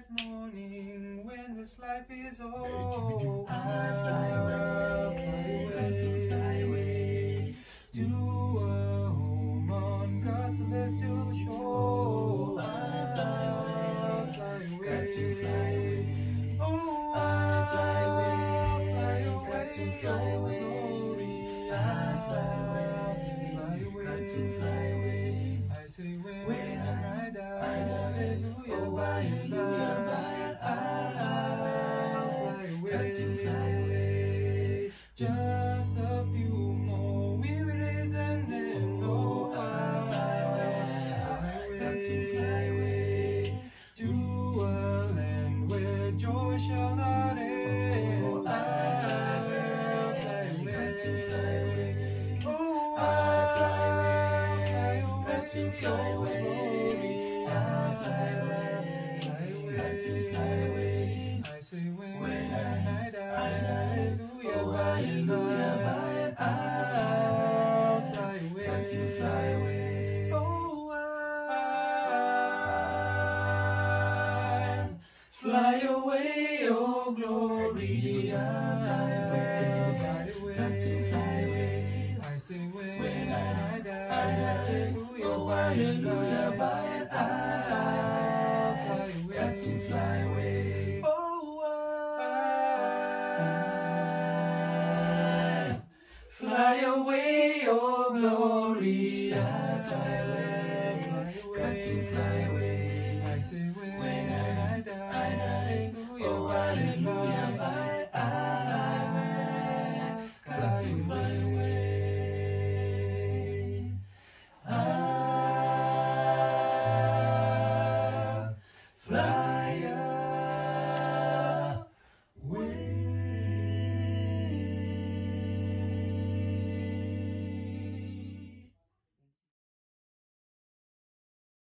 that morning when this life is over, I fly away, got to fly away to a home on God's celestial shore. I fly away, got to fly away. Oh, I fly away, got to fly away. I fly away, got to fly away. I say when I die, hallelujah, Oh, by and hallelujah, by, I fly away, got to fly away. away. Just a few more weary days and then Oh, I fly away, got to fly away to a land where joy shall not end. Oh, I fly away, got to fly away. Oh, I fly away, got to fly away. I fly away, got to fly away. I say when I die, hallelujah, Oh, by and hallelujah, by, by and by, fly away. got to fly away. Oh, I fly away, oh glory, I fly away, got to fly away. I say When I die, hallelujah, oh hallelujah, by and by, got to fly